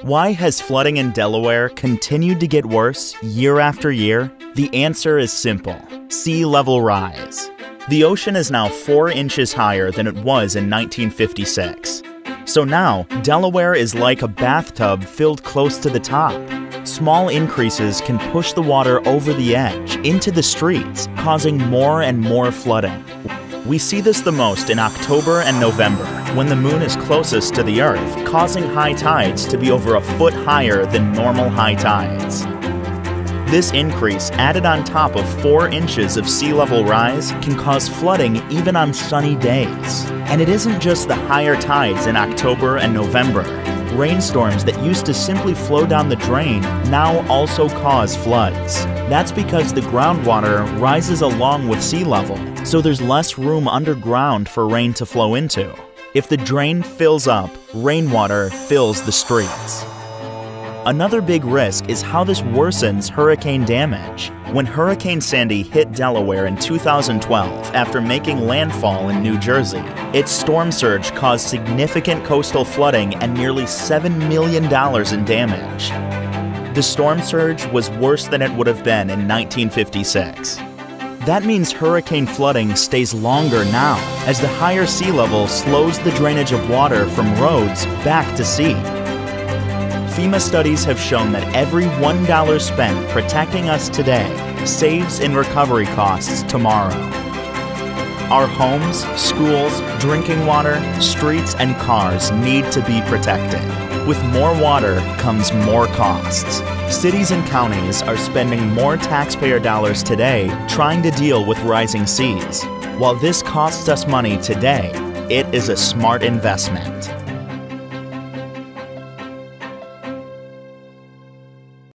Why has flooding in Delaware continued to get worse year after year? The answer is simple: sea level rise. The ocean is now 4 inches higher than it was in 1956. So now, Delaware is like a bathtub filled close to the top. Small increases can push the water over the edge, into the streets, causing more and more flooding. We see this the most in October and November, when the moon is closest to the Earth, causing high tides to be over a foot higher than normal high tides. This increase, added on top of 4 inches of sea level rise, can cause flooding even on sunny days. And it isn't just the higher tides in October and November. Rainstorms that used to simply flow down the drain now also cause floods. That's because the groundwater rises along with sea level, so there's less room underground for rain to flow into. If the drain fills up, rainwater fills the streets. Another big risk is how this worsens hurricane damage. When Hurricane Sandy hit Delaware in 2012 after making landfall in New Jersey, its storm surge caused significant coastal flooding and nearly $7 million in damage. The storm surge was worse than it would have been in 1956. That means hurricane flooding stays longer now, as the higher sea level slows the drainage of water from roads back to sea. FEMA studies have shown that every $1 spent protecting us today saves in recovery costs tomorrow. Our homes, schools, drinking water, streets, and cars need to be protected. With more water comes more costs. Cities and counties are spending more taxpayer dollars today trying to deal with rising seas. While this costs us money today, it is a smart investment.